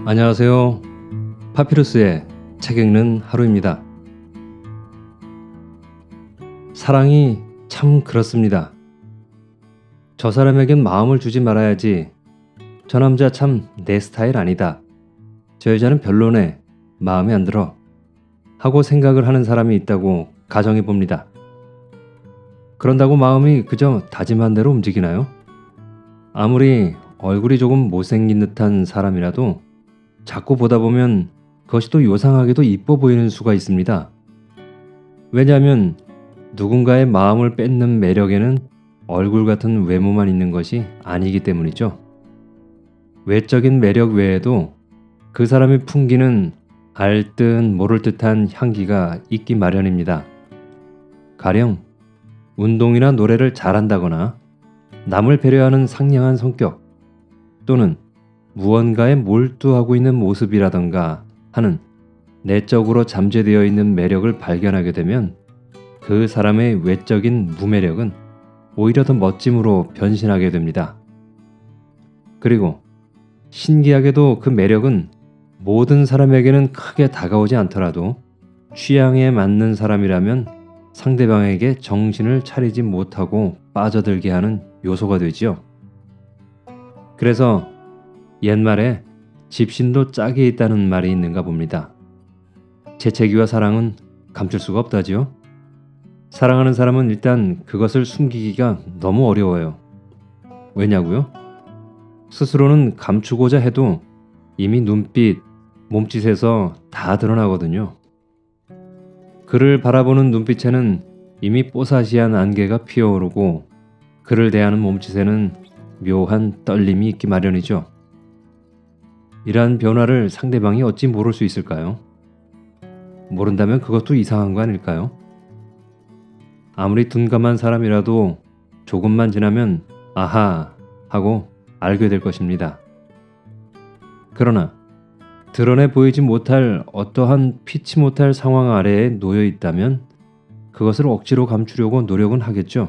안녕하세요. 파피루스의 책 읽는 하루입니다. 사랑이 참 그렇습니다. 저 사람에겐 마음을 주지 말아야지. 저 남자 참 내 스타일 아니다. 저 여자는 별로네. 마음에 안 들어. 하고 생각을 하는 사람이 있다고 가정해 봅니다. 그런다고 마음이 그저 다짐한 대로 움직이나요? 아무리 얼굴이 조금 못생긴 듯한 사람이라도 자꾸 보다 보면 그것이 또 요상하게도 이뻐 보이는 수가 있습니다. 왜냐하면 누군가의 마음을 뺏는 매력에는 얼굴 같은 외모만 있는 것이 아니기 때문이죠. 외적인 매력 외에도 그 사람이 풍기는 알 듯 모를 듯한 향기가 있기 마련입니다. 가령 운동이나 노래를 잘한다거나 남을 배려하는 상냥한 성격 또는 무언가에 몰두하고 있는 모습이라던가 하는 내적으로 잠재되어 있는 매력을 발견하게 되면 그 사람의 외적인 무매력은 오히려 더 멋짐으로 변신하게 됩니다. 그리고 신기하게도 그 매력은 모든 사람에게는 크게 다가오지 않더라도 취향에 맞는 사람이라면 상대방에게 정신을 차리지 못하고 빠져들게 하는 요소가 되지요. 그래서 옛말에 집신도 짝이 있다는 말이 있는가 봅니다. 재채기와 사랑은 감출 수가 없다지요. 사랑하는 사람은 일단 그것을 숨기기가 너무 어려워요. 왜냐고요? 스스로는 감추고자 해도 이미 눈빛, 몸짓에서 다 드러나거든요. 그를 바라보는 눈빛에는 이미 뽀사시한 안개가 피어오르고 그를 대하는 몸짓에는 묘한 떨림이 있기 마련이죠. 이러한 변화를 상대방이 어찌 모를 수 있을까요? 모른다면 그것도 이상한 거 아닐까요? 아무리 둔감한 사람이라도 조금만 지나면 아하 하고 알게 될 것입니다. 그러나 드러내 보이지 못할 어떠한 피치 못할 상황 아래에 놓여 있다면 그것을 억지로 감추려고 노력은 하겠죠.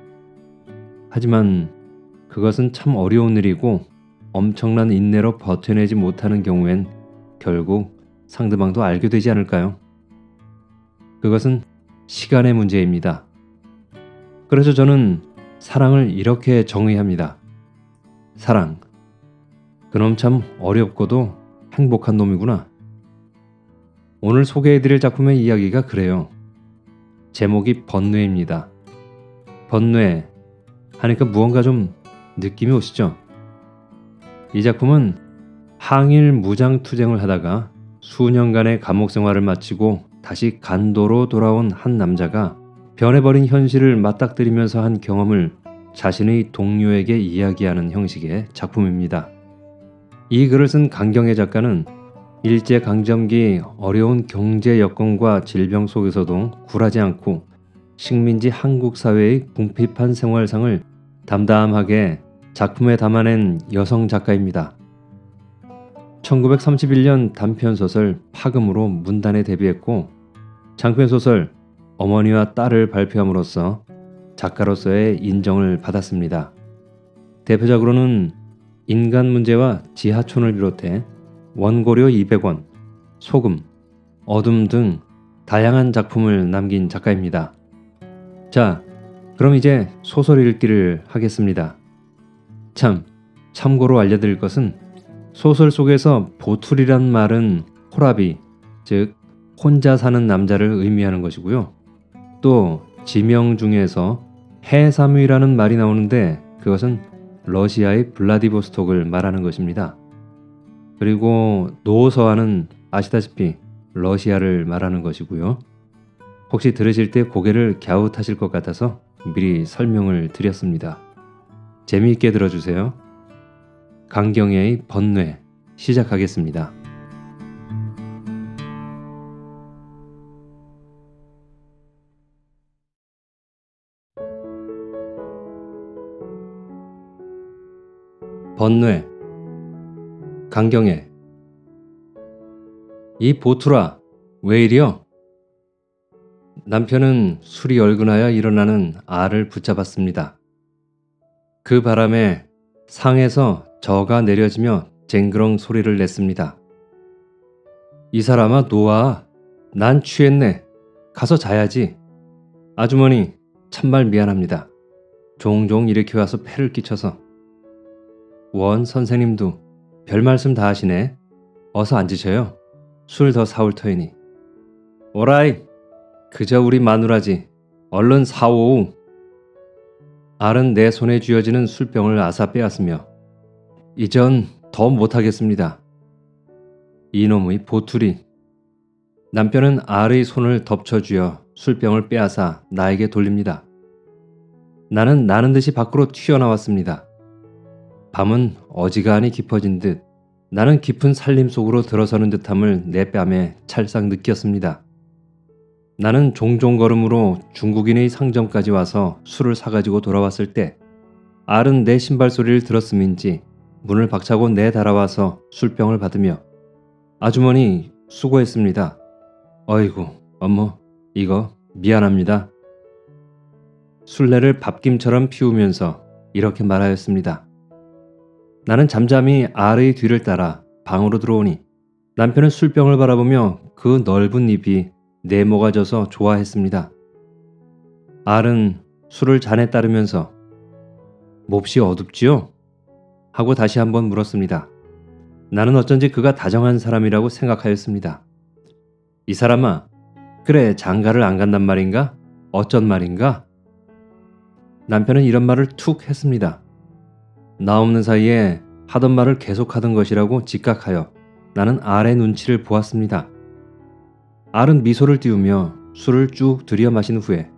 하지만 그것은 참 어려운 일이고 엄청난 인내로 버텨내지 못하는 경우엔 결국 상대방도 알게 되지 않을까요? 그것은 시간의 문제입니다. 그래서 저는 사랑을 이렇게 정의합니다. 사랑. 그놈 참 어렵고도 행복한 놈이구나. 오늘 소개해드릴 작품의 이야기가 그래요. 제목이 번뇌입니다. 번뇌 하니까 무언가 좀 느낌이 오시죠? 이 작품은 항일 무장투쟁을 하다가 수년간의 감옥 생활을 마치고 다시 간도로 돌아온 한 남자가 변해버린 현실을 맞닥뜨리면서 한 경험을 자신의 동료에게 이야기하는 형식의 작품입니다. 이 글을 쓴 강경애 작가는 일제강점기 어려운 경제 여건과 질병 속에서도 굴하지 않고 식민지 한국 사회의 궁핍한 생활상을 담담하게 작품에 담아낸 여성 작가입니다. 1931년 단편소설 파금으로 문단에 데뷔했고 장편소설 어머니와 딸을 발표함으로써 작가로서의 인정을 받았습니다. 대표작으로는 인간 문제와 지하촌을 비롯해 원고료 200원, 소금, 어둠 등 다양한 작품을 남긴 작가입니다. 자, 그럼 이제 소설 읽기를 하겠습니다. 참고로 알려드릴 것은 소설 속에서 보툴이란 말은 호라비, 즉 혼자 사는 남자를 의미하는 것이고요. 또 지명 중에서 해삼위라는 말이 나오는데 그것은 러시아의 블라디보스톡을 말하는 것입니다. 그리고 노서와는 아시다시피 러시아를 말하는 것이고요. 혹시 들으실 때 고개를 갸웃하실 것 같아서 미리 설명을 드렸습니다. 재미있게 들어주세요. 강경애의 번뇌 시작하겠습니다. 번뇌 강경애. 이 보툴아, 왜 이리여? 남편은 술이 얼근하여 일어나는 알을 붙잡았습니다. 그 바람에 상에서 저가 내려지며 쟁그렁 소리를 냈습니다. 이 사람아 놓아. 난 취했네. 가서 자야지. 아주머니 참말 미안합니다. 종종 이렇게 와서 폐를 끼쳐서. 원 선생님도 별 말씀 다 하시네. 어서 앉으셔요. 술 더 사올 터이니. 오라이. 그저 우리 마누라지. 얼른 사오. 알은 내 손에 쥐어지는 술병을 아사 빼앗으며 이전 더 못하겠습니다. 이놈의 보투리. 남편은 알의 손을 덮쳐쥐어 술병을 빼앗아 나에게 돌립니다. 나는 나는 듯이 밖으로 튀어나왔습니다. 밤은 어지간히 깊어진 듯 나는 깊은 살림 속으로 들어서는 듯함을 내 뺨에 찰싹 느꼈습니다. 나는 종종 걸음으로 중국인의 상점까지 와서 술을 사가지고 돌아왔을 때 알은 내 신발 소리를 들었음인지 문을 박차고 내달아와서 술병을 받으며 아주머니 수고했습니다. 어이구 어머 이거 미안합니다. 술래를 밥김처럼 피우면서 이렇게 말하였습니다. 나는 잠잠히 알의 뒤를 따라 방으로 들어오니 남편은 술병을 바라보며 그 넓은 입이 내모가 져서 좋아했습니다. 알은 술을 잔에 따르면서 몹시 어둡지요? 하고 다시 한번 물었습니다. 나는 어쩐지 그가 다정한 사람이라고 생각하였습니다. 이 사람아, 그래 장가를 안 간단 말인가? 어쩐 말인가? 남편은 이런 말을 툭 했습니다. 나 없는 사이에 하던 말을 계속하던 것이라고 직각하여 나는 알의 눈치를 보았습니다. 알은 미소를 띄우며 술을 쭉 들여 마신 후에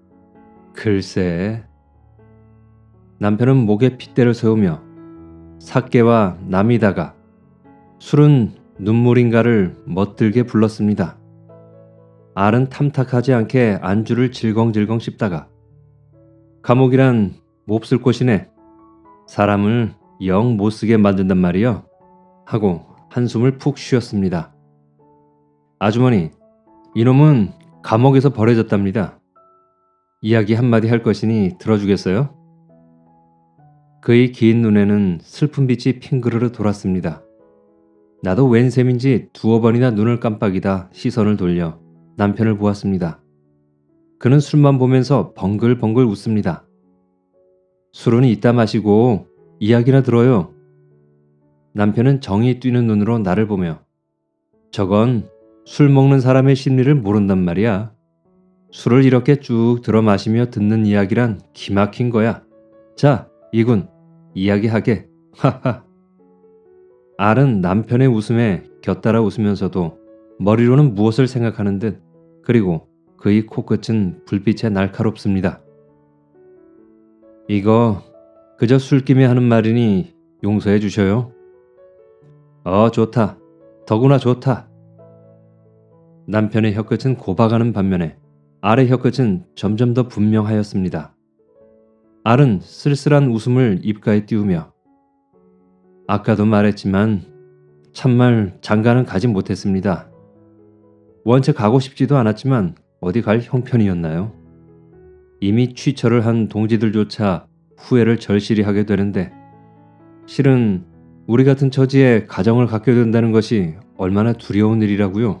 글쎄. 남편은 목에 핏대를 세우며 사케와 나미다가 술은 눈물인가를 멋들게 불렀습니다. 알은 탐탁하지 않게 안주를 질겅질겅 씹다가 감옥이란 몹쓸 곳이네. 사람을 영 못쓰게 만든단 말이여. 하고 한숨을 푹 쉬었습니다. 아주머니, 이놈은 감옥에서 버려졌답니다. 이야기 한마디 할 것이니 들어주겠어요? 그의 긴 눈에는 슬픈 빛이 핑그르르 돌았습니다. 나도 웬 셈인지 두어 번이나 눈을 깜빡이다 시선을 돌려 남편을 보았습니다. 그는 술만 보면서 벙글벙글 웃습니다. 술은 이따 마시고 이야기나 들어요. 남편은 정이 뛰는 눈으로 나를 보며 저건 술 먹는 사람의 심리를 모른단 말이야. 술을 이렇게 쭉 들어 마시며 듣는 이야기란 기막힌 거야. 자, 이군 이야기하게. 하하. 알은 남편의 웃음에 곁따라 웃으면서도 머리로는 무엇을 생각하는 듯 그리고 그의 코끝은 불빛에 날카롭습니다. 이거 그저 술김에 하는 말이니 용서해 주셔요. 좋다. 더구나 좋다. 남편의 혀끝은 고박하는 반면에 알의 혀끝은 점점 더 분명하였습니다. 알은 쓸쓸한 웃음을 입가에 띄우며 아까도 말했지만 참말 장가는 가지 못했습니다. 원체 가고 싶지도 않았지만 어디 갈 형편이었나요? 이미 취처를 한 동지들조차 후회를 절실히 하게 되는데 실은 우리 같은 처지에 가정을 갖게 된다는 것이 얼마나 두려운 일이라고요.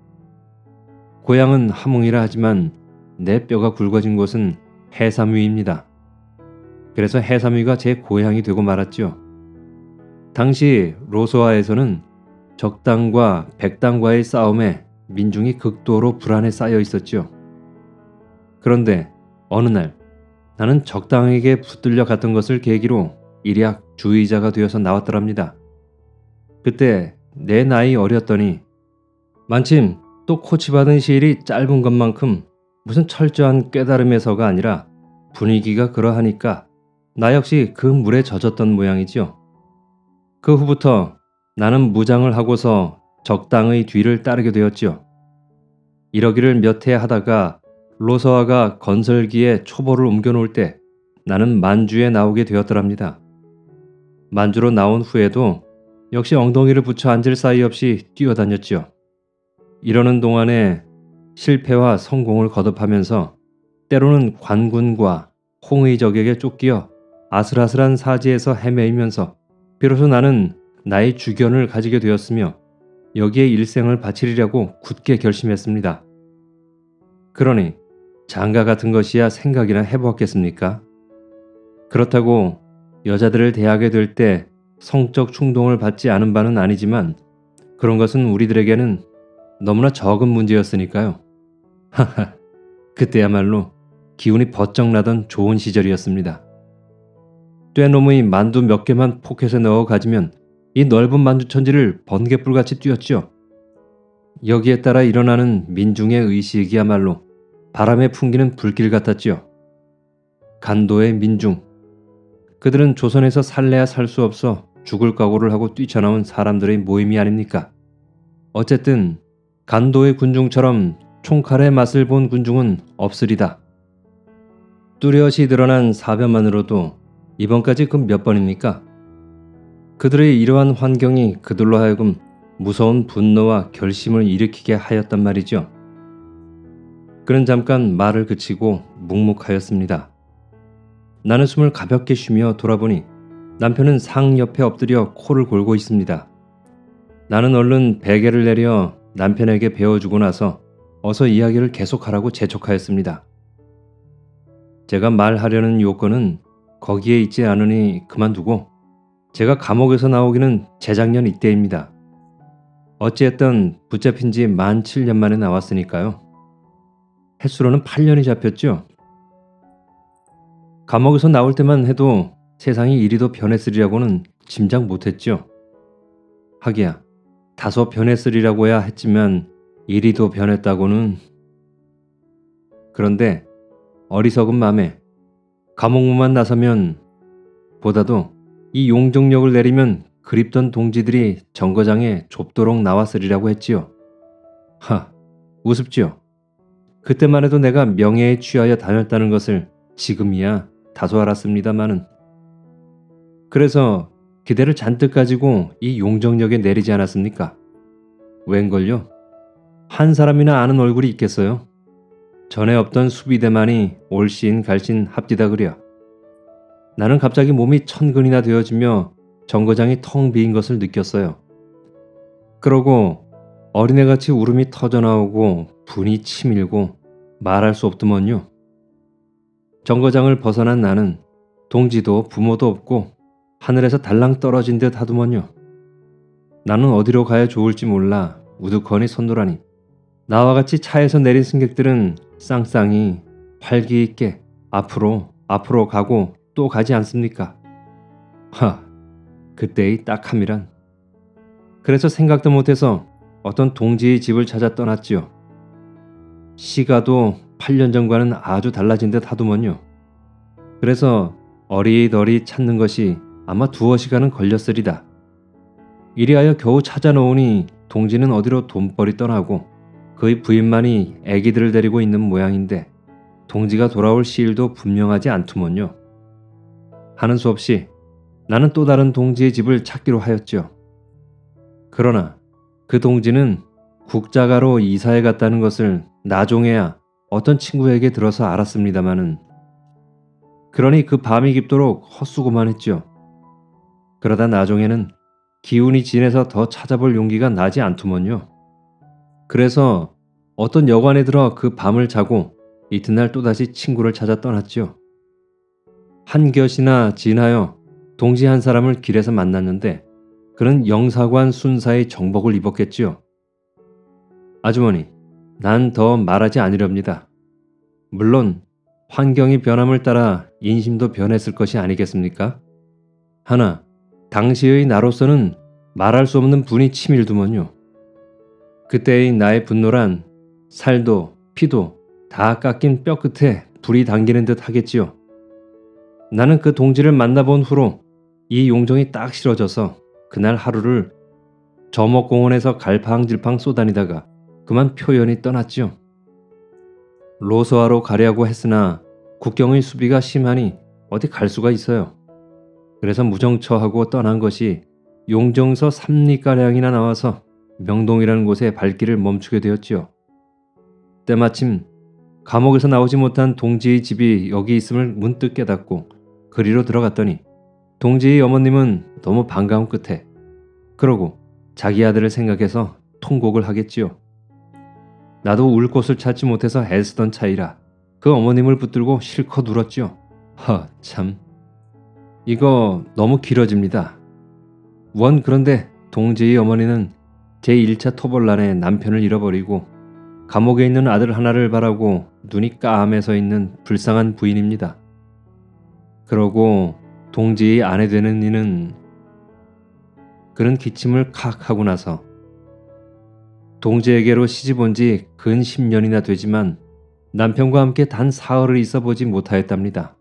고향은 함흥이라 하지만 내 뼈가 굵어진 곳은 해삼위입니다. 그래서 해삼위가 제 고향이 되고 말았죠. 당시 로소아에서는 적당과 백당과의 싸움에 민중이 극도로 불안에 쌓여 있었죠. 그런데 어느 날 나는 적당에게 붙들려 갔던 것을 계기로 일약 주의자가 되어서 나왔더랍니다. 그때 내 나이 어렸더니 마침 또 코치받은 시일이 짧은 것만큼 무슨 철저한 깨달음에서가 아니라 분위기가 그러하니까 나 역시 그 물에 젖었던 모양이지요. 그 후부터 나는 무장을 하고서 적당의 뒤를 따르게 되었지요. 이러기를 몇 해 하다가 로서아가 건설기에 초보를 옮겨놓을 때 나는 만주에 나오게 되었더랍니다. 만주로 나온 후에도 역시 엉덩이를 붙여 앉을 사이 없이 뛰어다녔지요. 이러는 동안에 실패와 성공을 거듭하면서 때로는 관군과 홍의적에게 쫓기어 아슬아슬한 사지에서 헤매이면서 비로소 나는 나의 주견을 가지게 되었으며 여기에 일생을 바치리라고 굳게 결심했습니다. 그러니 장가 같은 것이야 생각이나 해보았겠습니까? 그렇다고 여자들을 대하게 될 때 성적 충동을 받지 않은 바는 아니지만 그런 것은 우리들에게는 너무나 적은 문제였으니까요. 하하, 그때야말로 기운이 번쩍 나던 좋은 시절이었습니다. 떼놈의 만두 몇 개만 포켓에 넣어 가지면 이 넓은 만주천지를 번갯불같이 뛰었죠. 여기에 따라 일어나는 민중의 의식이야말로 바람에 풍기는 불길 같았지요. 간도의 민중. 그들은 조선에서 살래야 살 수 없어 죽을 각오를 하고 뛰쳐나온 사람들의 모임이 아닙니까? 어쨌든 간도의 군중처럼 총칼의 맛을 본 군중은 없으리다. 뚜렷이 드러난 사변만으로도 이번까지 그 몇 번입니까? 그들의 이러한 환경이 그들로 하여금 무서운 분노와 결심을 일으키게 하였단 말이죠. 그는 잠깐 말을 그치고 묵묵하였습니다. 나는 숨을 가볍게 쉬며 돌아보니 남편은 상 옆에 엎드려 코를 골고 있습니다. 나는 얼른 베개를 내려 남편에게 베어주고 나서 어서 이야기를 계속하라고 재촉하였습니다. 제가 말하려는 요건은 거기에 있지 않으니 그만두고 제가 감옥에서 나오기는 재작년 이때입니다. 어찌했든 붙잡힌 지 만 7년 만에 나왔으니까요. 횟수로는 8년이 잡혔죠. 감옥에서 나올 때만 해도 세상이 이리도 변했으리라고는 짐작 못했죠. 하기야 다소 변했으리라고야 했지만 이리도 변했다고는. 그런데 어리석은 맘에 감옥문만 나서면 보다도 이 용정역을 내리면 그립던 동지들이 정거장에 좁도록 나왔으리라고 했지요. 우습지요. 그때만 해도 내가 명예에 취하여 다녔다는 것을 지금이야 다소 알았습니다마는. 그래서 기대를 잔뜩 가지고 이 용정역에 내리지 않았습니까? 웬걸요? 한 사람이나 아는 얼굴이 있겠어요? 전에 없던 수비대만이 올신 갈신 합디다 그려. 나는 갑자기 몸이 천근이나 되어지며 정거장이 텅 비인 것을 느꼈어요. 그러고 어린애같이 울음이 터져나오고 분이 치밀고 말할 수 없더먼요. 정거장을 벗어난 나는 동지도 부모도 없고 하늘에서 달랑 떨어진 듯 하더먼요. 나는 어디로 가야 좋을지 몰라 우두커니 선노라니 나와 같이 차에서 내린 승객들은 쌍쌍이 활기있게 앞으로 가고 또 가지 않습니까? 그때의 딱함이란. 그래서 생각도 못해서 어떤 동지의 집을 찾아 떠났지요. 시가도 8년 전과는 아주 달라진 듯 하더먼요. 그래서 어리더리 찾는 것이 아마 2~5시간은 걸렸으리다. 이리하여 겨우 찾아놓으니 동지는 어디로 돈벌이 떠나고 그의 부인만이 애기들을 데리고 있는 모양인데 동지가 돌아올 시일도 분명하지 않더먼요. 하는 수 없이 나는 또 다른 동지의 집을 찾기로 하였죠. 그러나 그 동지는 국자가로 이사해 갔다는 것을 나중에야 어떤 친구에게 들어서 알았습니다마는 그러니 그 밤이 깊도록 헛수고만 했죠. 그러다 나중에는 기운이 진해서 더 찾아볼 용기가 나지 않더먼요. 그래서 어떤 여관에 들어 그 밤을 자고 이튿날 또다시 친구를 찾아 떠났죠. 한곁이나 지나여 동지 한 사람을 길에서 만났는데 그는 영사관 순사의 정복을 입었겠지요. 아주머니, 난 더 말하지 않으렵니다. 물론 환경이 변함을 따라 인심도 변했을 것이 아니겠습니까? 하나, 당시의 나로서는 말할 수 없는 분이 치밀더먼요. 그때의 나의 분노란 살도 피도 다 깎인 뼈 끝에 불이 당기는 듯 하겠지요. 나는 그 동지를 만나본 후로 이 용정이 딱 싫어져서 그날 하루를 저목공원에서 갈팡질팡 쏘다니다가 그만 표연히 떠났지요. 로서하러 가려고 했으나 국경의 수비가 심하니 어디 갈 수가 있어요. 그래서 무정처하고 떠난 것이 용정서 3리가량이나 나와서 명동이라는 곳에 발길을 멈추게 되었지요. 때마침 감옥에서 나오지 못한 동지의 집이 여기 있음을 문득 깨닫고 그리로 들어갔더니 동지의 어머님은 너무 반가운 끝에 그러고 자기 아들을 생각해서 통곡을 하겠지요. 나도 울 곳을 찾지 못해서 애쓰던 차이라 그 어머님을 붙들고 실컷 울었지요. 참. 이거 너무 길어집니다. 그런데 동재의 어머니는 제1차 토벌난에 남편을 잃어버리고 감옥에 있는 아들 하나를 바라고 눈이 까매서 있는 불쌍한 부인입니다. 그러고 동재의 아내 되는 이는 그는 기침을 칵 하고 나서 동재에게로 시집 온 지 근 10년이나 되지만 남편과 함께 단 사흘을 있어 보지 못하였답니다.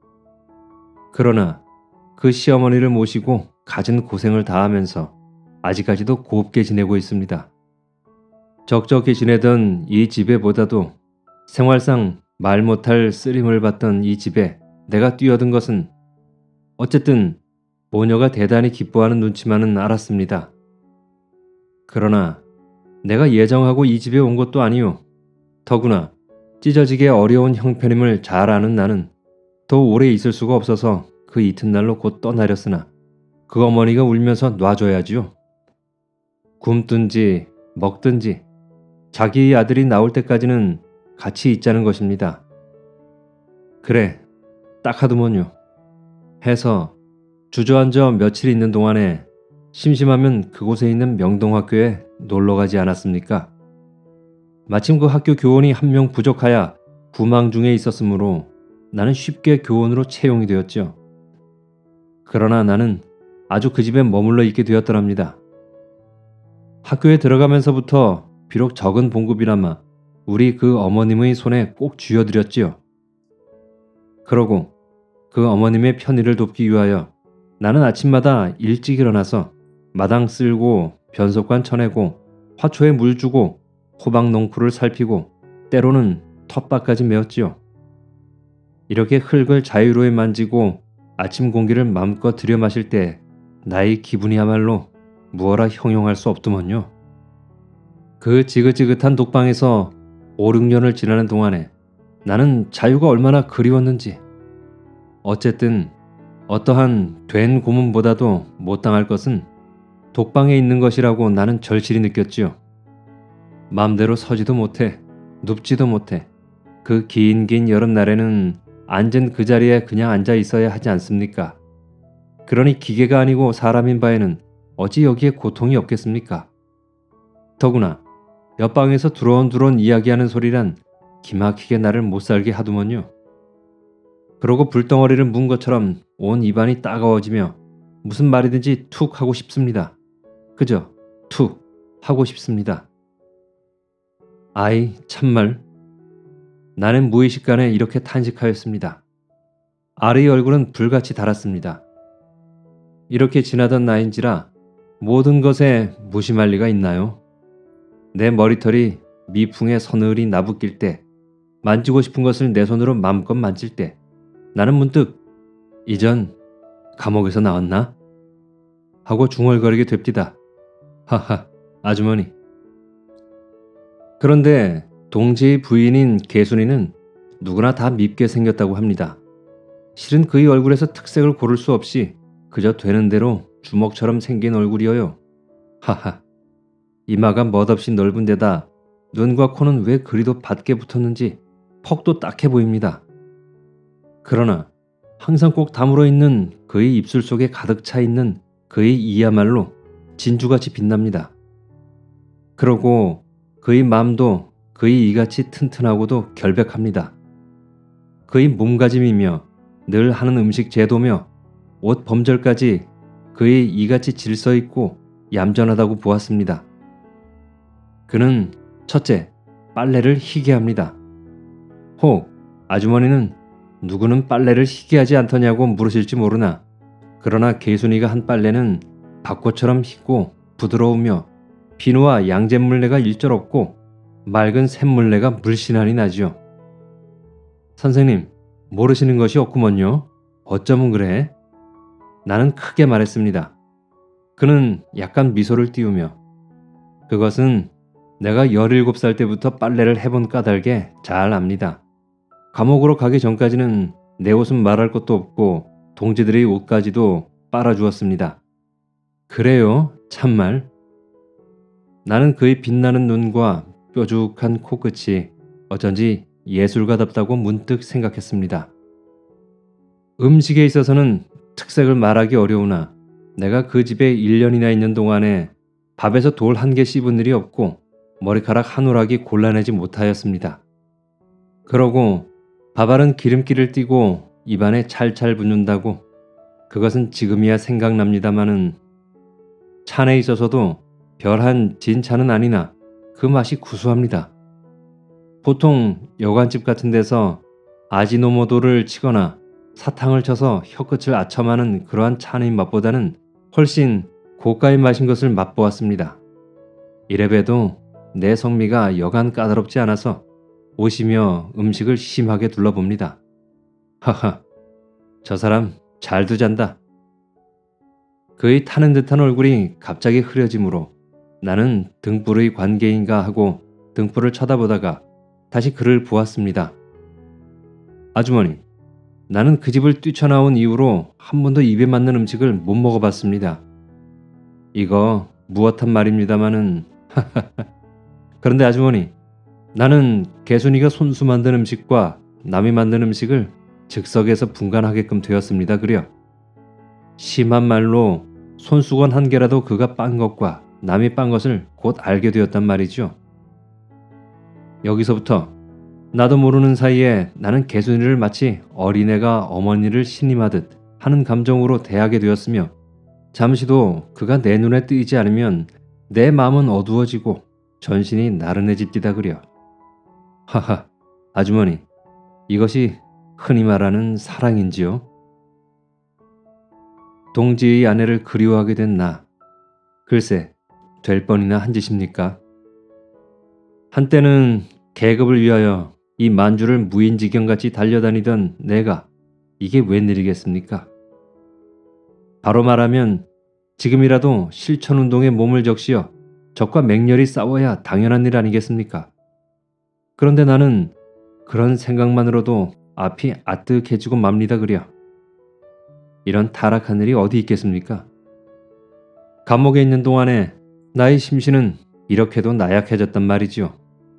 그러나 그 시어머니를 모시고 갖은 고생을 다하면서 아직까지도 곱게 지내고 있습니다. 적적히 지내던 이 집에보다도 생활상 말 못할 쓰림을 받던 이 집에 내가 뛰어든 것은 어쨌든 모녀가 대단히 기뻐하는 눈치만은 알았습니다. 그러나 내가 예정하고 이 집에 온 것도 아니요. 더구나 찢어지게 어려운 형편임을 잘 아는 나는 더 오래 있을 수가 없어서 그 이튿날로 곧 떠나렸으나 그 어머니가 울면서 놔줘야지요. 굶든지 먹든지 자기 아들이 나올 때까지는 같이 있자는 것입니다. 그래, 딱 하더먼요. 해서 주저앉아 며칠 있는 동안에 심심하면 그곳에 있는 명동학교에 놀러가지 않았습니까? 마침 그 학교 교원이 한 명 부족하여 부망 중에 있었으므로 나는 쉽게 교원으로 채용이 되었죠. 그러나 나는 아주 그 집에 머물러 있게 되었더랍니다. 학교에 들어가면서부터 비록 적은 봉급이나마 우리 그 어머님의 손에 꼭 쥐어드렸지요. 그러고 그 어머님의 편의를 돕기 위하여 나는 아침마다 일찍 일어나서 마당 쓸고 변속관 쳐내고 화초에 물 주고 호박 농풀을 살피고 때로는 텃밭까지 메웠지요. 이렇게 흙을 자유로이 만지고 아침 공기를 마음껏 들여 마실 때 나의 기분이야말로 무어라 형용할 수 없더먼요. 그 지긋지긋한 독방에서 5, 6년을 지나는 동안에 나는 자유가 얼마나 그리웠는지. 어쨌든 어떠한 된 고문보다도 못당할 것은 독방에 있는 것이라고 나는 절실히 느꼈지요. 마음대로 서지도 못해 눕지도 못해 그 긴 여름날에는 앉은 그 자리에 그냥 앉아 있어야 하지 않습니까? 그러니 기계가 아니고 사람인 바에는 어찌 여기에 고통이 없겠습니까? 더구나 옆방에서 두런두런 이야기하는 소리란 기막히게 나를 못살게 하더먼요. 그러고 불덩어리를 문 것처럼 온 입안이 따가워지며 무슨 말이든지 툭 하고 싶습니다. 그저 툭 하고 싶습니다. 아이 참말. 나는 무의식간에 이렇게 탄식하였습니다. 아르의 얼굴은 불같이 달았습니다. 이렇게 지나던 나인지라 모든 것에 무심할 리가 있나요? 내 머리털이 미풍에 서늘히 나부낄 때, 만지고 싶은 것을 내 손으로 마음껏 만질 때 나는 문득 이전 감옥에서 나왔나? 하고 중얼거리게 됩디다. 하하, 아주머니. 그런데 동재의 부인인 개순이는 누구나 다 밉게 생겼다고 합니다. 실은 그의 얼굴에서 특색을 고를 수 없이 그저 되는 대로 주먹처럼 생긴 얼굴이어요. 하하, 이마가 멋없이 넓은 데다 눈과 코는 왜 그리도 받게 붙었는지 퍽도 딱해 보입니다. 그러나 항상 꼭 다물어 있는 그의 입술 속에 가득 차 있는 그의 이야말로 진주같이 빛납니다. 그러고 그의 마음도 그의 이같이 튼튼하고도 결백합니다. 그의 몸가짐이며 늘 하는 음식 제도며 옷 범절까지 그의 이같이 질서있고 얌전하다고 보았습니다. 그는 첫째, 빨래를 희게 합니다. 혹 아주머니는 누구는 빨래를 희게 하지 않더냐고 물으실지 모르나 그러나 개순이가 한 빨래는 벚꽃처럼 희고 부드러우며 비누와 양잿물내가 일절 없고 맑은 샘물내가 물씬하니 나지요. 선생님, 모르시는 것이 없구먼요. 어쩌면 그래? 나는 크게 말했습니다. 그는 약간 미소를 띄우며 그것은 내가 17살 때부터 빨래를 해본 까닭에 잘 압니다. 감옥으로 가기 전까지는 내 옷은 말할 것도 없고 동지들의 옷까지도 빨아주었습니다. 그래요, 참말. 나는 그의 빛나는 눈과 뾰족한 코끝이 어쩐지 예술가답다고 문득 생각했습니다. 음식에 있어서는 특색을 말하기 어려우나 내가 그 집에 1년이나 있는 동안에 밥에서 돌 한 개 씹은 일이 없고 머리카락 한 오락이 골라내지 못하였습니다. 그러고 밥알은 기름기를 띠고 입안에 찰찰 붙는다고 그것은 지금이야 생각납니다마는 찬에 있어서도 별한 진차는 아니나 그 맛이 구수합니다. 보통 여관집 같은 데서 아지노모도를 치거나 사탕을 쳐서 혀끝을 아첨하는 그러한 차의 맛보다는 훨씬 고가의 맛인 것을 맛보았습니다. 이래봬도 내 성미가 여간 까다롭지 않아서 오시며 음식을 심하게 둘러봅니다. 하하, 저 사람 잘도 잔다. 그의 타는 듯한 얼굴이 갑자기 흐려지므로 나는 등불의 관계인가 하고 등불을 쳐다보다가 다시 그를 보았습니다. 아주머니, 나는 그 집을 뛰쳐나온 이후로 한 번도 입에 맞는 음식을 못 먹어봤습니다. 이거 무엇한 말입니다마는 그런데 아주머니, 나는 개순이가 손수 만든 음식과 남이 만든 음식을 즉석에서 분간하게끔 되었습니다. 그려 심한 말로 손수건 한 개라도 그가 빤 것과 남이 빤 것을 곧 알게 되었단 말이죠. 여기서부터 나도 모르는 사이에 나는 개순이를 마치 어린애가 어머니를 신임하듯 하는 감정으로 대하게 되었으며 잠시도 그가 내 눈에 띄지 않으면 내 마음은 어두워지고 전신이 나른해집디다 그려. 하하, 아주머니, 이것이 흔히 말하는 사랑인지요? 동지의 아내를 그리워하게 된 나. 글쎄, 될 뻔이나 한 짓입니까? 한때는 계급을 위하여 이 만주를 무인지경같이 달려다니던 내가 이게 웬일이겠습니까? 바로 말하면 지금이라도 실천운동에 몸을 적시어 적과 맹렬히 싸워야 당연한 일 아니겠습니까? 그런데 나는 그런 생각만으로도 앞이 아뜩해지고 맙니다 그려. 이런 타락한 일이 어디 있겠습니까? 감옥에 있는 동안에 나의 심신은 이렇게도 나약해졌단 말이지요.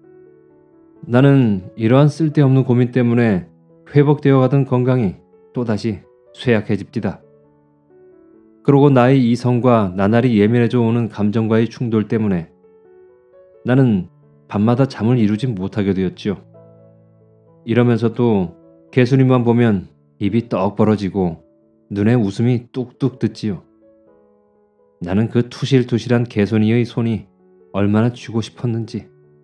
나는 이러한 쓸데없는 고민 때문에 회복되어 가던 건강이 또다시 쇠약해집디다. 그러고 나의 이성과 나날이 예민해져 오는 감정과의 충돌 때문에 나는 밤마다 잠을 이루지 못하게 되었지요. 이러면서 또 개순이만 보면 입이 떡 벌어지고 눈에 웃음이 뚝뚝 듣지요. 나는 그 투실투실한 개순이의 손이 얼마나 쥐고 싶었는지.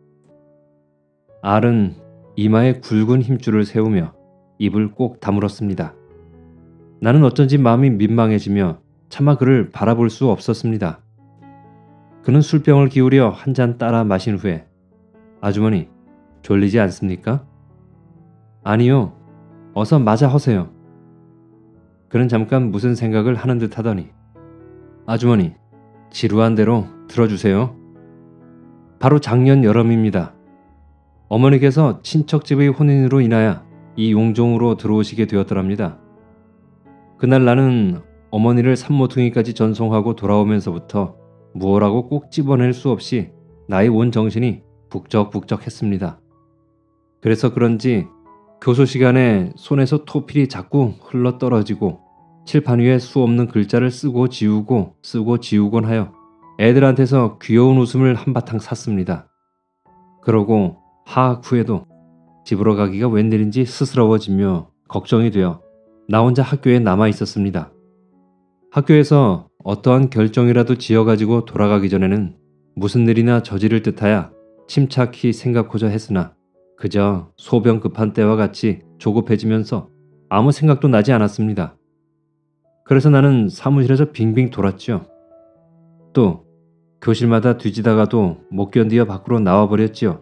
알은 이마에 굵은 힘줄을 세우며 입을 꼭 다물었습니다. 나는 어쩐지 마음이 민망해지며 차마 그를 바라볼 수 없었습니다. 그는 술병을 기울여 한 잔 따라 마신 후에 아주머니, 졸리지 않습니까? 아니요, 어서 마자 허세요. 그는 잠깐 무슨 생각을 하는 듯 하더니 아주머니, 지루한 대로 들어주세요. 바로 작년 여름입니다. 어머니께서 친척집의 혼인으로 인하여 이 용종으로 들어오시게 되었더랍니다. 그날 나는 어머니를 산모퉁이까지 전송하고 돌아오면서부터 무엇라고 꼭 집어낼 수 없이 나의 온 정신이 북적북적했습니다. 그래서 그런지 교수 시간에 손에서 토필이 자꾸 흘러떨어지고 칠판 위에 수 없는 글자를 쓰고 지우곤 하여 애들한테서 귀여운 웃음을 한바탕 샀습니다. 그러고 하학 후에도 집으로 가기가 웬일인지 스스러워지며 걱정이 되어 나 혼자 학교에 남아 있었습니다. 학교에서 어떠한 결정이라도 지어가지고 돌아가기 전에는 무슨 일이나 저지를 듯하여 침착히 생각하자 했으나 그저 소변 급한 때와 같이 조급해지면서 아무 생각도 나지 않았습니다. 그래서 나는 사무실에서 빙빙 돌았죠. 또 교실마다 뒤지다가도 못 견디어 밖으로 나와버렸지요.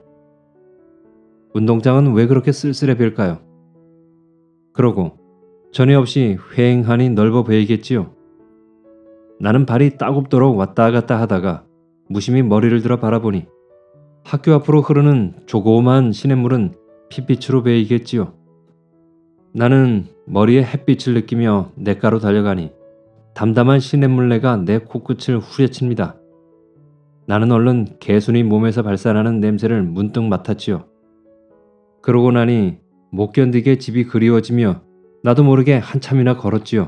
운동장은 왜 그렇게 쓸쓸해 보일까요? 그러고 전에 없이 휑하니 넓어 보이겠지요. 나는 발이 따굽도록 왔다 갔다 하다가 무심히 머리를 들어 바라보니 학교 앞으로 흐르는 조그만 시냇물은 핏빛으로 베이겠지요. 나는 머리에 햇빛을 느끼며 냇가로 달려가니 담담한 시냇물레가 내 코끝을 후려칩니다. 나는 얼른 개순이 몸에서 발산하는 냄새를 문득 맡았지요. 그러고 나니 못 견디게 집이 그리워지며 나도 모르게 한참이나 걸었지요.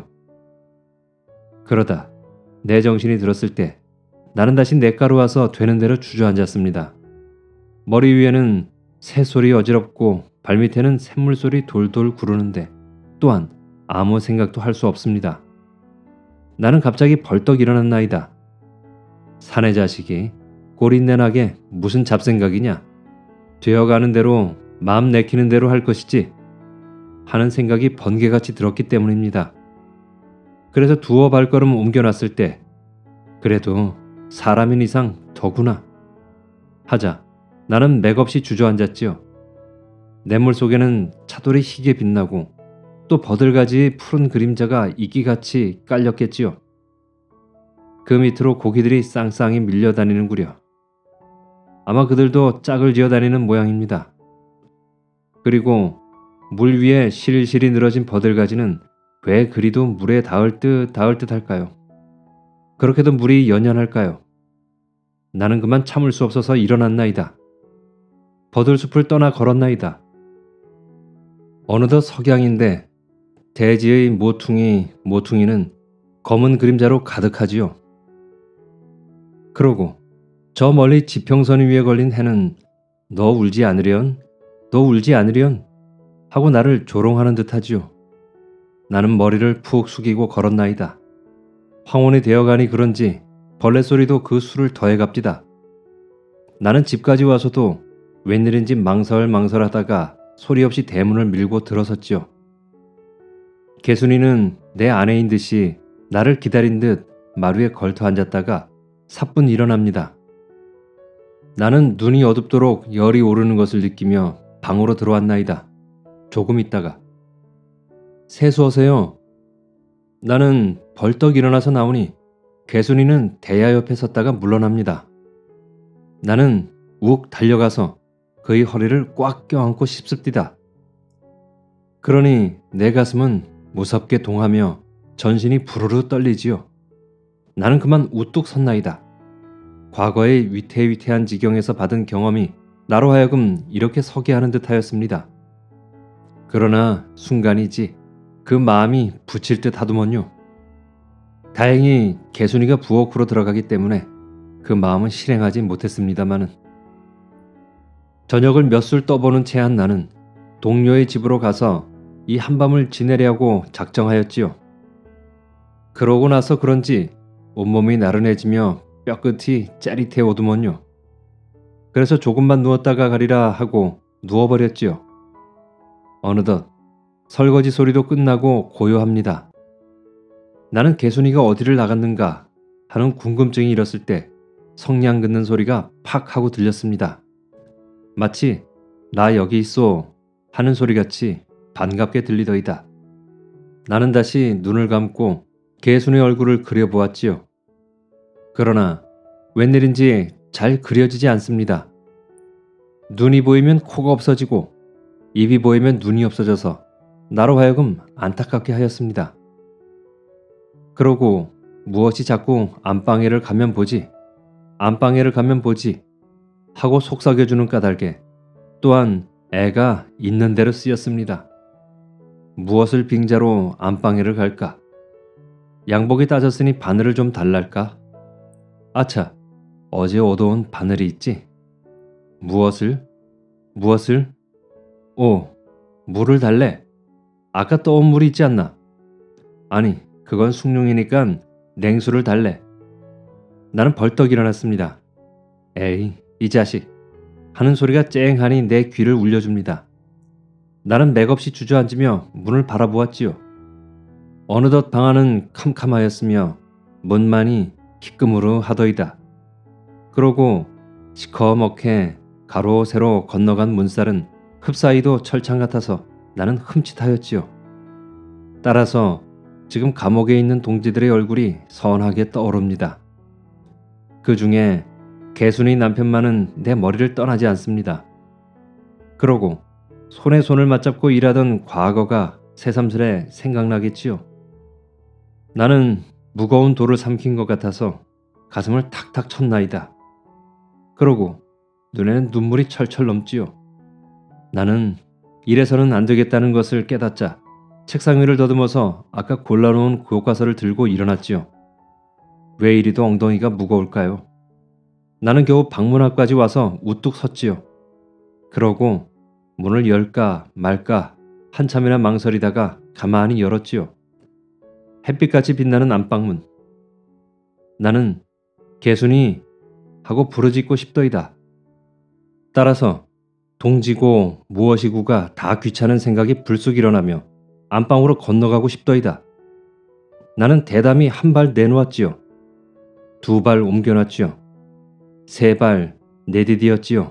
그러다 내 정신이 들었을 때 나는 다시 내가로 와서 되는 대로 주저앉았습니다. 머리 위에는 새소리 어지럽고 발밑에는 샘물소리 돌돌 구르는데 또한 아무 생각도 할 수 없습니다. 나는 갑자기 벌떡 일어났나이다. 사내 자식이 꼬린내나게 무슨 잡생각이냐. 되어가는 대로 마음 내키는 대로 할 것이지 하는 생각이 번개같이 들었기 때문입니다. 그래서 두어 발걸음 옮겨놨을 때 그래도 사람인 이상 더구나 하자 나는 맥없이 주저앉았지요. 냇물 속에는 차돌이 희게 빛나고 또 버들가지 푸른 그림자가 이끼같이 깔렸겠지요. 그 밑으로 고기들이 쌍쌍이 밀려다니는구려. 아마 그들도 짝을 지어다니는 모양입니다. 그리고 물 위에 실실이 늘어진 버들가지는 왜 그리도 물에 닿을 듯 할까요? 그렇게도 물이 연연할까요? 나는 그만 참을 수 없어서 일어났나이다. 버들숲을 떠나 걸었나이다. 어느덧 석양인데 대지의 모퉁이는 검은 그림자로 가득하지요. 그러고 저 멀리 지평선 위에 걸린 해는 너 울지 않으련? 너 울지 않으련? 하고 나를 조롱하는 듯하지요. 나는 머리를 푹 숙이고 걸었나이다. 황혼이 되어가니 그런지 벌레 소리도 그 수를 더해갑디다. 나는 집까지 와서도 웬일인지 망설하다가 소리 없이 대문을 밀고 들어섰지요. 개순이는 내 아내인 듯이 나를 기다린 듯 마루에 걸터 앉았다가 사뿐 일어납니다. 나는 눈이 어둡도록 열이 오르는 것을 느끼며 방으로 들어왔나이다. 조금 있다가 세수하세요. 나는 벌떡 일어나서 나오니 개순이는 대야 옆에 섰다가 물러납니다. 나는 욱 달려가서 그의 허리를 꽉 껴안고 싶습디다. 그러니 내 가슴은 무섭게 동하며 전신이 부르르 떨리지요. 나는 그만 우뚝 섰나이다. 과거의 위태위태한 지경에서 받은 경험이 나로 하여금 이렇게 서게 하는 듯하였습니다. 그러나 순간이지 그 마음이 붙일 듯 하더먼요. 다행히 개순이가 부엌으로 들어가기 때문에 그 마음은 실행하지 못했습니다마는 저녁을 몇 술 떠보는 채한 나는 동료의 집으로 가서 이 한밤을 지내려고 작정하였지요. 그러고 나서 그런지 온몸이 나른해지며 뼈끝이 짜릿해 오더먼요. 그래서 조금만 누웠다가 가리라 하고 누워버렸지요. 어느덧 설거지 소리도 끝나고 고요합니다. 나는 개순이가 어디를 나갔는가 하는 궁금증이 일었을 때 성냥 긋는 소리가 팍 하고 들렸습니다. 마치 나 여기 있어 하는 소리같이 반갑게 들리더이다. 나는 다시 눈을 감고 개순의 얼굴을 그려보았지요. 그러나 웬일인지 잘 그려지지 않습니다. 눈이 보이면 코가 없어지고 입이 보이면 눈이 없어져서 나로 하여금 안타깝게 하였습니다. 그러고 무엇이 자꾸 안방에를 가면 보지 하고 속삭여주는 까닭에 또한 애가 있는 대로 쓰였습니다. 무엇을 빙자로 안방에를 갈까? 양복이 따졌으니 바늘을 좀 달랄까? 아차, 어제 얻어온 바늘이 있지? 무엇을? 오, 물을 달래. 아까 떠온 물이 있지 않나? 아니, 그건 숭늉이니깐 냉수를 달래. 나는 벌떡 일어났습니다. 에이, 이 자식 하는 소리가 쨍하니 내 귀를 울려줍니다. 나는 맥없이 주저앉으며 문을 바라보았지요. 어느덧 방 안은 캄캄하였으며 문만이 희끄무르 하더이다. 그러고 시커멓게 가로 세로 건너간 문살은 흡사히도 철창 같아서 나는 흠칫하였지요. 따라서 지금 감옥에 있는 동지들의 얼굴이 선하게 떠오릅니다. 그 중에 개순이 남편만은 내 머리를 떠나지 않습니다. 그러고 손에 손을 맞잡고 일하던 과거가 새삼스레 생각나겠지요. 나는 무거운 돌을 삼킨 것 같아서 가슴을 탁탁 쳤나이다. 그러고 눈에는 눈물이 철철 넘지요. 나는 이래서는 안 되겠다는 것을 깨닫자 책상 위를 더듬어서 아까 골라놓은 교과서를 들고 일어났지요. 왜 이리도 엉덩이가 무거울까요? 나는 겨우 방문 앞까지 와서 우뚝 섰지요. 그러고 문을 열까 말까 한참이나 망설이다가 가만히 열었지요. 햇빛같이 빛나는 안방문. 나는 개순이 하고 부르짖고 싶더이다. 따라서 동지고 무엇이고가 다 귀찮은 생각이 불쑥 일어나며 안방으로 건너가고 싶더이다. 나는 대담히 한 발 내놓았지요. 2발 옮겨놨지요. 3발 내디디었지요.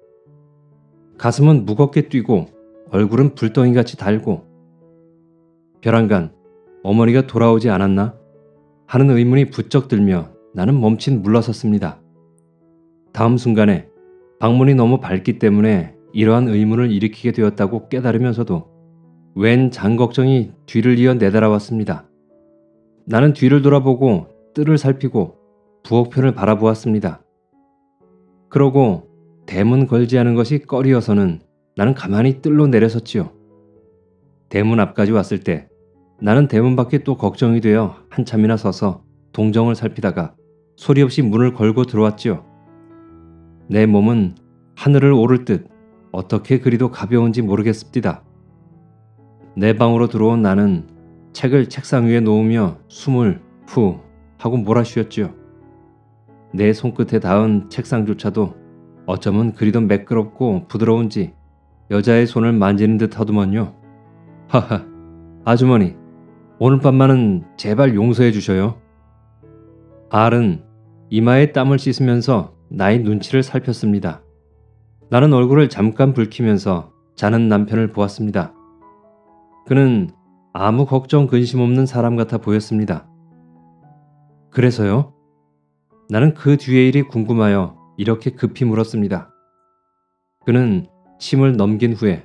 가슴은 무겁게 뛰고 얼굴은 불덩이같이 달고 벼랑간 어머니가 돌아오지 않았나? 하는 의문이 부쩍 들며 나는 멈칫 물러섰습니다. 다음 순간에 방문이 너무 밝기 때문에 이러한 의문을 일으키게 되었다고 깨달으면서도 웬 장 걱정이 뒤를 이어 내달아왔습니다. 나는 뒤를 돌아보고 뜰을 살피고 부엌편을 바라보았습니다. 그러고 대문 걸지 않은 것이 꺼리어서는 나는 가만히 뜰로 내려섰지요. 대문 앞까지 왔을 때 나는 대문 밖에 또 걱정이 되어 한참이나 서서 동정을 살피다가 소리 없이 문을 걸고 들어왔지요. 내 몸은 하늘을 오를 듯 어떻게 그리도 가벼운지 모르겠습니다. 내 방으로 들어온 나는 책을 책상 위에 놓으며 숨을 후 하고 몰아쉬었지요. 내 손끝에 닿은 책상조차도 어쩌면 그리도 매끄럽고 부드러운지 여자의 손을 만지는 듯 하더만요. 하하, 아주머니, 오늘 밤만은 제발 용서해 주셔요. 알은 이마에 땀을 씻으면서 나의 눈치를 살폈습니다. 나는 얼굴을 잠깐 붉히면서 자는 남편을 보았습니다. 그는 아무 걱정 근심 없는 사람 같아 보였습니다. 그래서요? 나는 그 뒤의 일이 궁금하여 이렇게 급히 물었습니다. 그는 침을 넘긴 후에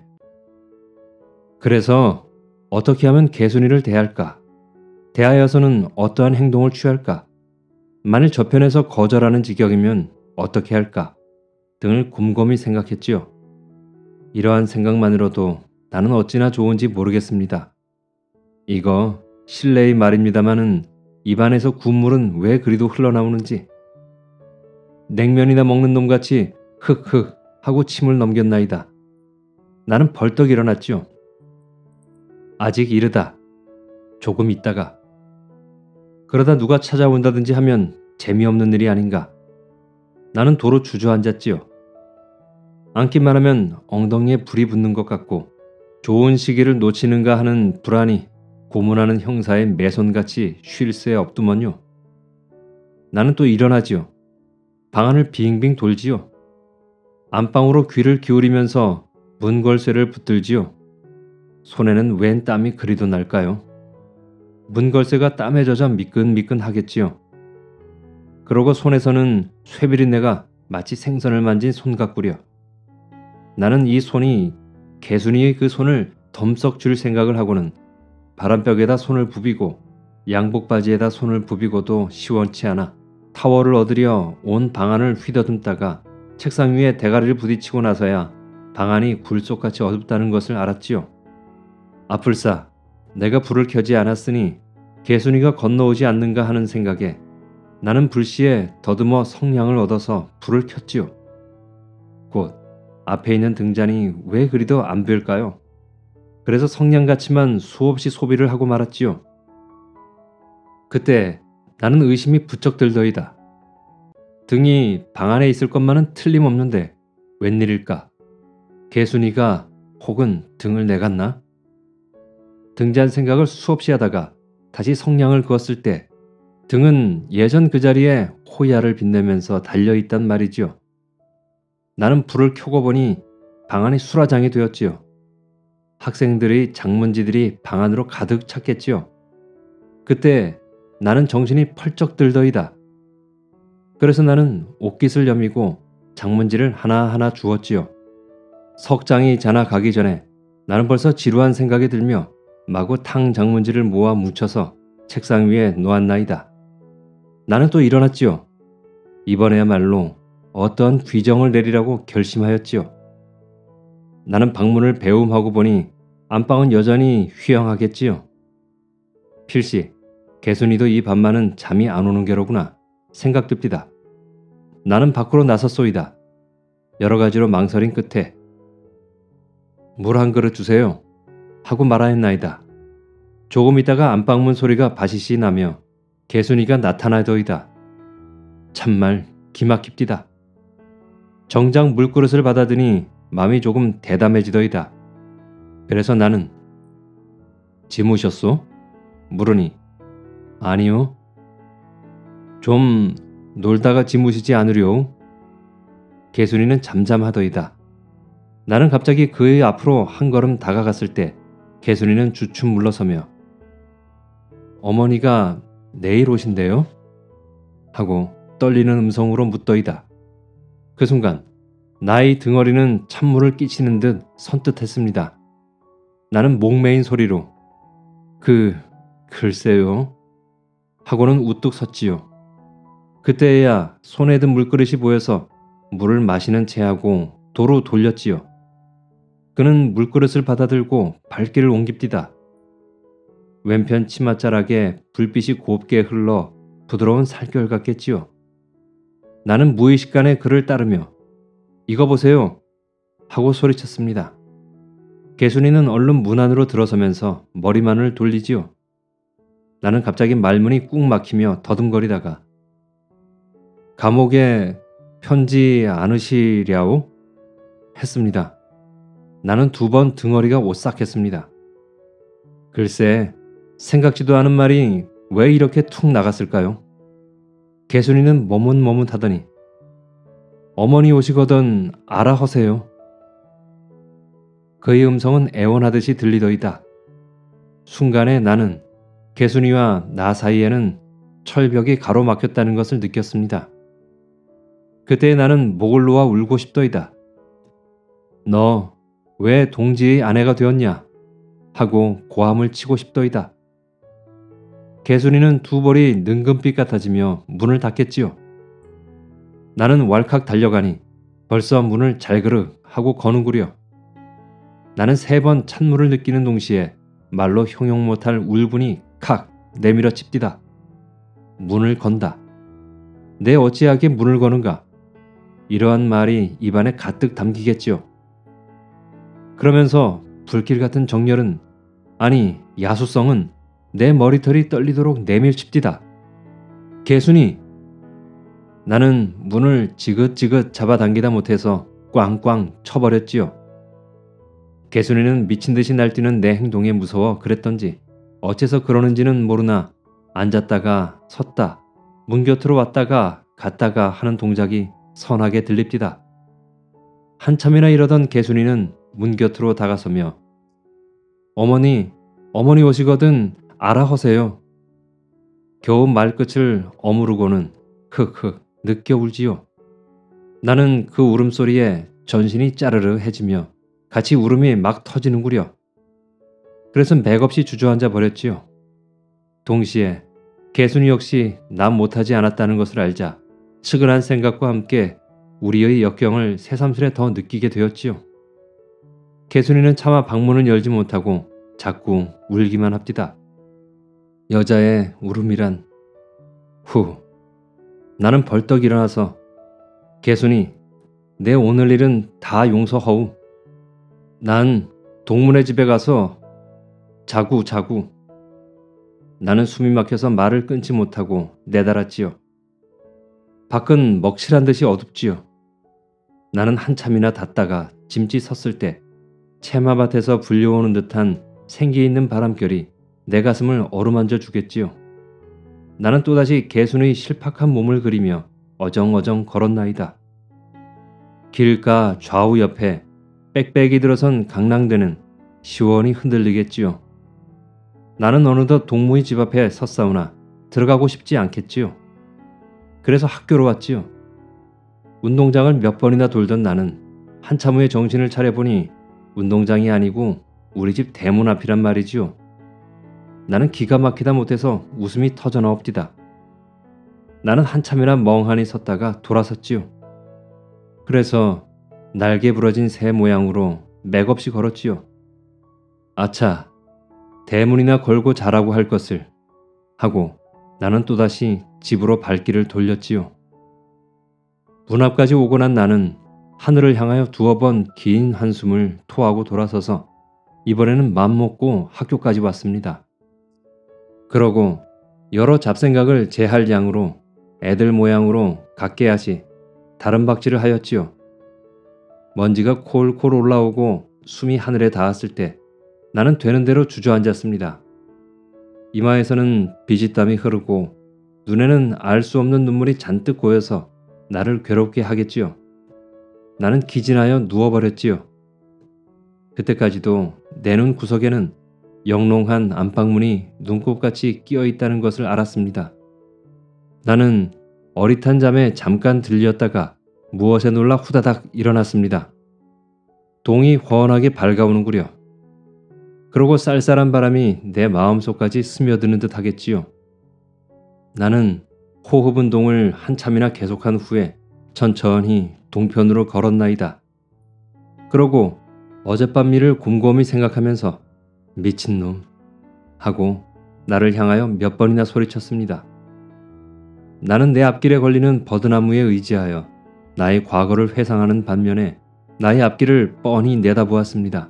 그래서 어떻게 하면 개순이를 대할까? 대하여서는 어떠한 행동을 취할까? 만일 저편에서 거절하는 지경이면 어떻게 할까? 등을 곰곰이 생각했지요. 이러한 생각만으로도 나는 어찌나 좋은지 모르겠습니다. 이거 실례의 말입니다마는 입안에서 국물은 왜 그리도 흘러나오는지. 냉면이나 먹는 놈같이 흑흑 하고 침을 넘겼나이다. 나는 벌떡 일어났지요. 아직 이르다. 조금 있다가. 그러다 누가 찾아온다든지 하면 재미없는 일이 아닌가. 나는 도로 주저앉았지요. 앉기만 하면 엉덩이에 불이 붙는 것 같고 좋은 시기를 놓치는가 하는 불안이 고문하는 형사의 매손같이 쉴 새 없더만요. 나는 또 일어나지요. 방안을 빙빙 돌지요. 안방으로 귀를 기울이면서 문걸쇠를 붙들지요. 손에는 웬 땀이 그리도 날까요? 문걸쇠가 땀에 젖어 미끈미끈하겠지요. 그러고 손에서는 쇠비린내가 마치 생선을 만진 손 같구려. 나는 이 손이 개순이의 그 손을 덤썩 줄 생각을 하고는 바람벽에다 손을 부비고 양복바지에다 손을 부비고도 시원치 않아 타월을 얻으려 온 방안을 휘더듬다가 책상 위에 대가리를 부딪히고 나서야 방안이 굴속같이 어둡다는 것을 알았지요. 아플싸 내가 불을 켜지 않았으니 개순이가 건너오지 않는가 하는 생각에 나는 불시에 더듬어 성냥을 얻어서 불을 켰지요. 곧 앞에 있는 등잔이 왜 그리도 안 보일까요? 그래서 성냥같이만 수없이 소비를 하고 말았지요. 그때 나는 의심이 부쩍 들더이다. 등이 방 안에 있을 것만은 틀림없는데 웬일일까? 개순이가 혹은 등을 내갔나? 등잔 생각을 수없이 하다가 다시 성냥을 그었을 때 등은 예전 그 자리에 호야를 빛내면서 달려있단 말이지요. 나는 불을 켜고 보니 방 안이 수라장이 되었지요. 학생들의 장문지들이 방 안으로 가득 찼겠지요. 그때 나는 정신이 펄쩍 들더이다. 그래서 나는 옷깃을 여미고 장문지를 하나하나 주었지요. 석장이 자나 가기 전에 나는 벌써 지루한 생각이 들며 마구 탕 장문지를 모아 뭉쳐서 책상 위에 놓았나이다. 나는 또 일어났지요. 이번에야말로 어떠한 귀정을 내리라고 결심하였지요. 나는 방문을 배움하고 보니 안방은 여전히 휘황하겠지요. 필시 개순이도 이 밤만은 잠이 안 오는 게로구나 생각됩니다. 나는 밖으로 나섰소이다. 여러 가지로 망설인 끝에 물 한 그릇 주세요 하고 말하였나이다. 조금 있다가 안방문 소리가 바시시 나며 개순이가 나타나더이다. 참말 기막힙디다. 정작 물그릇을 받아드니 마음이 조금 대담해지더이다. 그래서 나는 지무셨소? 물으니 아니요. 좀 놀다가 지무시지 않으려오? 개순이는 잠잠하더이다. 나는 갑자기 그의 앞으로 한 걸음 다가갔을 때 개순이는 주춤 물러서며 어머니가 내일 오신대요? 하고 떨리는 음성으로 묻더이다. 그 순간 나의 등허리는 찬물을 끼치는 듯 선뜻했습니다. 나는 목매인 소리로 글쎄요 하고는 우뚝 섰지요. 그때야 손에 든 물그릇이 보여서 물을 마시는 체하고 도로 돌렸지요. 그는 물그릇을 받아들고 발길을 옮깁디다. 왼편 치맛자락에 불빛이 곱게 흘러 부드러운 살결 같겠지요. 나는 무의식간에 그를 따르며 이거 보세요 하고 소리쳤습니다. 개순이는 얼른 문 안으로 들어서면서 머리만을 돌리지요. 나는 갑자기 말문이 꾹 막히며 더듬거리다가 감옥에 편지 않으시랴오? 했습니다. 나는 2번 등허리가 오싹했습니다. 글쎄 생각지도 않은 말이 왜 이렇게 툭 나갔을까요? 개순이는 머뭇머뭇하더니 어머니 오시거든 알아 허세요. 그의 음성은 애원하듯이 들리더이다. 순간에 나는 개순이와 나 사이에는 철벽이 가로막혔다는 것을 느꼈습니다. 그때 나는 목을 놓아 울고 싶더이다. 너 왜 동지의 아내가 되었냐? 하고 고함을 치고 싶더이다. 개순이는 2볼이 능금빛 같아지며 문을 닫겠지요. 나는 왈칵 달려가니 벌써 문을 잘그르 하고 거누구려. 나는 3번 찬물을 느끼는 동시에 말로 형용 못할 울분이 칵 내밀어 칩디다. 문을 건다. 내 어찌하게 문을 거는가? 이러한 말이 입안에 가득 담기겠지요. 그러면서 불길 같은 정열은 아니 야수성은 내 머리털이 떨리도록 내밀칩디다. 개순이! 나는 문을 지긋지긋 잡아당기다 못해서 꽝꽝 쳐버렸지요. 개순이는 미친듯이 날뛰는 내 행동에 무서워 그랬던지 어째서 그러는지는 모르나 앉았다가 섰다 문 곁으로 왔다가 갔다가 하는 동작이 선하게 들립디다. 한참이나 이러던 개순이는 문 곁으로 다가서며 어머니 오시거든 알아 허세요. 겨우 말끝을 어무르고는 흑흑 느껴 울지요. 나는 그 울음소리에 전신이 짜르르 해지며 같이 울음이 막 터지는구려. 그래서 맥없이 주저앉아 버렸지요. 동시에 개순이 역시 남 못하지 않았다는 것을 알자 측은한 생각과 함께 우리의 역경을 새삼스레 더 느끼게 되었지요. 개순이는 차마 방문을 열지 못하고 자꾸 울기만 합디다. 여자의 울음이란. 후. 나는 벌떡 일어나서 개순이 내 오늘 일은 다 용서허우. 난 동문의 집에 가서 자구. 나는 숨이 막혀서 말을 끊지 못하고 내달았지요. 밖은 먹칠한 듯이 어둡지요. 나는 한참이나 닫다가 짐짓 섰을 때 채마밭에서 불려오는 듯한 생기 있는 바람결이 내 가슴을 어루만져 주겠지요. 나는 또다시 개순의 실팍한 몸을 그리며 어정어정 걸었나이다. 길가 좌우 옆에 빽빽이 들어선 강낭대는 시원히 흔들리겠지요. 나는 어느덧 동무의 집 앞에 섰사오나 들어가고 싶지 않겠지요. 그래서 학교로 왔지요. 운동장을 몇 번이나 돌던 나는 한참 후에 정신을 차려보니 운동장이 아니고 우리 집 대문 앞이란 말이지요. 나는 기가 막히다 못해서 웃음이 터져나옵디다. 나는 한참이나 멍하니 섰다가 돌아섰지요. 그래서 날개 부러진 새 모양으로 맥없이 걸었지요. 아차, 대문이나 걸고 자라고 할 것을 하고 나는 또다시 집으로 발길을 돌렸지요. 문 앞까지 오고 난 나는 하늘을 향하여 두어 번 긴 한숨을 토하고 돌아서서 이번에는 맘먹고 학교까지 왔습니다. 그러고 여러 잡생각을 제할 양으로 애들 모양으로 각개하시 다른 박질을 하였지요. 먼지가 콜콜 올라오고 숨이 하늘에 닿았을 때 나는 되는 대로 주저앉았습니다. 이마에서는 비지땀이 흐르고 눈에는 알 수 없는 눈물이 잔뜩 고여서 나를 괴롭게 하겠지요. 나는 기진하여 누워버렸지요. 그때까지도 내 눈 구석에는 영롱한 안방문이 눈곱같이 끼어 있다는 것을 알았습니다. 나는 어릿한 잠에 잠깐 들렸다가 무엇에 놀라 후다닥 일어났습니다. 동이 훤하게 밝아오는구려. 그러고 쌀쌀한 바람이 내 마음속까지 스며드는 듯 하겠지요. 나는 호흡 운동을 한참이나 계속한 후에 천천히 동편으로 걸었나이다. 그러고 어젯밤 일을 곰곰이 생각하면서 미친놈 하고 나를 향하여 몇 번이나 소리쳤습니다. 나는 내 앞길에 걸리는 버드나무에 의지하여 나의 과거를 회상하는 반면에 나의 앞길을 뻔히 내다보았습니다.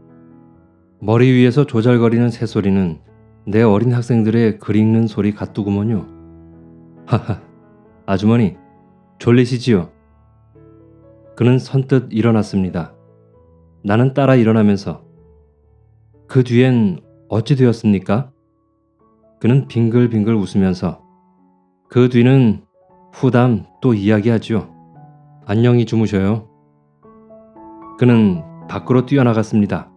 머리 위에서 조잘거리는 새소리는 내 어린 학생들의 글 읽는 소리 같더구먼요. 하하, 아주머니, 졸리시지요? 그는 선뜻 일어났습니다. 나는 따라 일어나면서 그 뒤엔 어찌 되었습니까? 그는 빙글빙글 웃으면서 그 뒤는 후담 또 이야기하지요. 안녕히 주무셔요. 그는 밖으로 뛰어나갔습니다.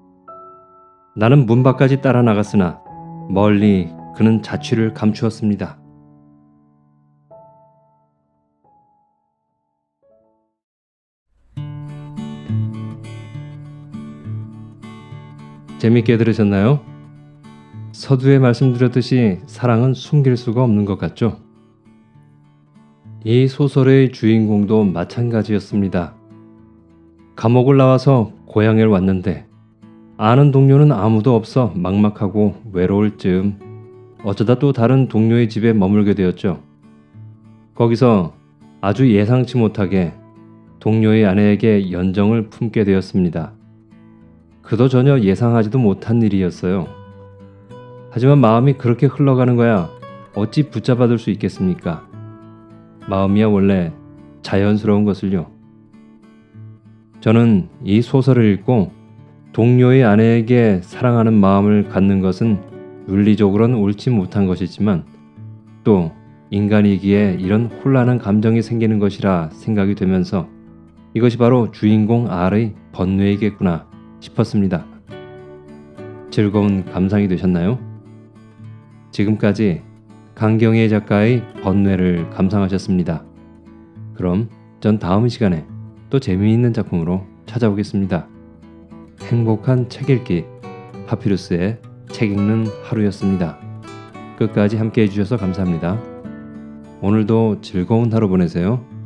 나는 문 밖까지 따라 나갔으나 멀리 그는 자취를 감추었습니다. 재밌게 들으셨나요? 서두에 말씀드렸듯이 사랑은 숨길 수가 없는 것 같죠? 이 소설의 주인공도 마찬가지였습니다. 감옥을 나와서 고향에 왔는데 아는 동료는 아무도 없어 막막하고 외로울 즈음 어쩌다 또 다른 동료의 집에 머물게 되었죠. 거기서 아주 예상치 못하게 동료의 아내에게 연정을 품게 되었습니다. 그도 전혀 예상하지도 못한 일이었어요. 하지만 마음이 그렇게 흘러가는 거야 어찌 붙잡아둘 수 있겠습니까? 마음이야 원래 자연스러운 것을요. 저는 이 소설을 읽고 동료의 아내에게 사랑하는 마음을 갖는 것은 윤리적으로는 옳지 못한 것이지만 또 인간이기에 이런 혼란한 감정이 생기는 것이라 생각이 되면서 이것이 바로 주인공 R의 번뇌이겠구나 싶었습니다. 즐거운 감상이 되셨나요? 지금까지 강경혜 작가의 번뇌를 감상하셨습니다. 그럼 전 다음 시간에 또 재미있는 작품으로 찾아오겠습니다. 행복한 책 읽기 파피루스의 책 읽는 하루였습니다. 끝까지 함께 해주셔서 감사합니다. 오늘도 즐거운 하루 보내세요.